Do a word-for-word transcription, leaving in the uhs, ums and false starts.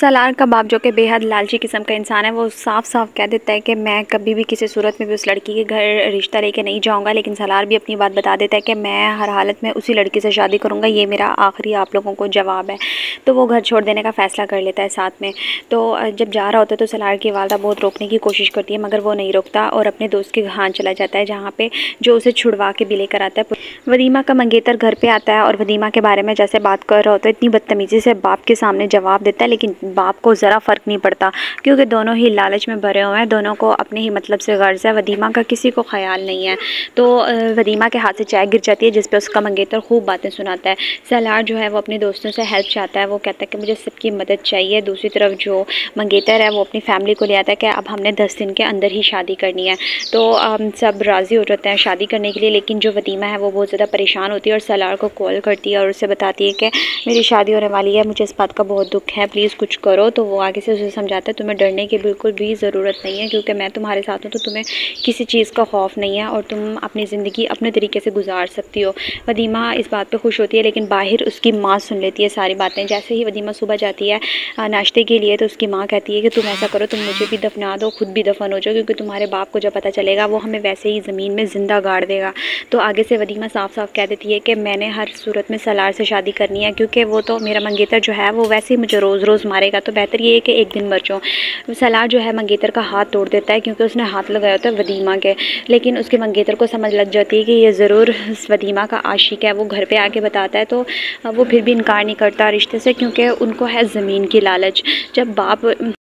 सलार का बाप जो कि बेहद लालची किस्म का इंसान है, वो साफ साफ कह देता है कि मैं कभी भी किसी सूरत में भी उस लड़की के घर रिश्ता लेके नहीं जाऊंगा। लेकिन सलार भी अपनी बात बता देता है कि मैं हर हालत में उसी लड़की से शादी करूंगा, ये मेरा आखिरी आप लोगों को जवाब है। तो वो घर छोड़ देने का फ़ैसला कर लेता है साथ में। तो जब जा रहा होता है तो सलार की वालदा बहुत रोकने की कोशिश करती है, मगर वो नहीं रोकता और अपने दोस्त के घर चला जाता है, जहाँ पर जो उसे छुड़वा के भी लेकर आता है। वदीमा का मंगेतर घर पर आता है और वदीमा के बारे में जैसे बात कर रहा होता है, इतनी बदतमीज़ी से बाप के सामने जवाब देता है। लेकिन बाप को ज़रा फ़र्क नहीं पड़ता, क्योंकि दोनों ही लालच में भरे हुए हैं, दोनों को अपने ही मतलब से गर्ज है। वदीमा का किसी को ख्याल नहीं है। तो वदीमा के हाथ से चाय गिर जाती है, जिस पे उसका मंगेतर खूब बातें सुनाता है। सलार जो है वो अपने दोस्तों से हेल्प चाहता है, वो कहता है कि मुझे सबकी मदद चाहिए। दूसरी तरफ जो मंगेतर है वो अपनी फैमिली को ले आता है कि अब हमने दस दिन के अंदर ही शादी करनी है। तो हम सब राज़ी हो जाते हैं शादी करने के लिए। लेकिन जो वदीमा है वो बहुत ज़्यादा परेशान होती है और सलार को कॉल करती है और उसे बताती है कि मेरी शादी होने वाली है, मुझे इस बात का बहुत दुख है, प्लीज़ कुछ करो। तो वो आगे से उसे समझाता है तुम्हें डरने की बिल्कुल भी ज़रूरत नहीं है, क्योंकि मैं तुम्हारे साथ हूँ, तो तुम्हें किसी चीज़ का खौफ नहीं है और तुम अपनी ज़िंदगी अपने तरीके से गुजार सकती हो। वदीमा इस बात पे खुश होती है, लेकिन बाहर उसकी माँ सुन लेती है सारी बातें। जैसे ही वदीमा सुबह जाती है नाश्ते के लिए, तो उसकी माँ कहती है कि तुम ऐसा करो, तुम मुझे भी दफना दो, खुद भी दफन हो जाओ, क्योंकि तुम्हारे बाप को जब पता चलेगा वो हमें वैसे ही ज़मीन में ज़िंदा गाड़ देगा। तो आगे से वदीमा साफ साफ कह देती है कि मैंने हर सूरत में सलार से शादी करनी है, क्योंकि वो तो मेरा मंगेतर जो है वो वैसे ही मुझे रोज़ रोज़ मारेगा, तो बेहतर ये है कि एक दिन मर जाऊं। सलार जो है मंगेतर का हाथ तोड़ देता है, क्योंकि उसने हाथ लगाया होता है वदीमा के। लेकिन उसके मंगेतर को समझ लग जाती है कि ये ज़रूर वदीमा का आशिक है। वो घर पे आके बताता है, तो वो फिर भी इनकार नहीं करता रिश्ते से, क्योंकि उनको है ज़मीन की लालच। जब बाप